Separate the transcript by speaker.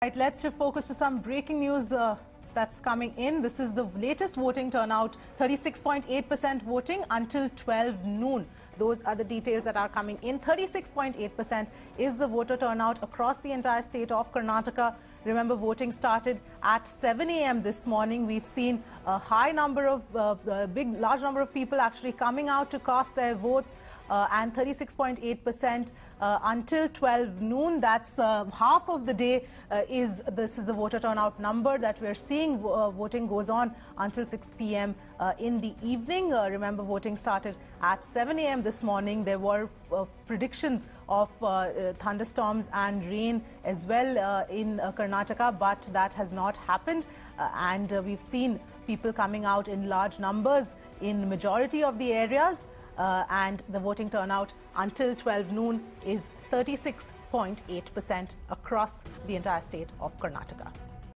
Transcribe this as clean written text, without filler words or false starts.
Speaker 1: Right, let's shift focus to some breaking news that's coming in. This is the latest voting turnout, 36.8% voting until 12 noon. Those are the details that are coming in. 36.8% is the voter turnout across the entire state of Karnataka. Remember, voting started at 7 a.m. this morning. We've seen a high number of, large number of people actually coming out to cast their votes, and 36.8% until 12 noon. That's half of the day. This is the voter turnout number that we're seeing. Voting goes on until 6 p.m. In the evening. Remember, voting started at 7 a.m. this morning. There were predictions of thunderstorms and rain as well in Karnataka, but that has not happened. And we've seen people coming out in large numbers in majority of the areas. And the voting turnout until 12 noon is 36.8% across the entire state of Karnataka.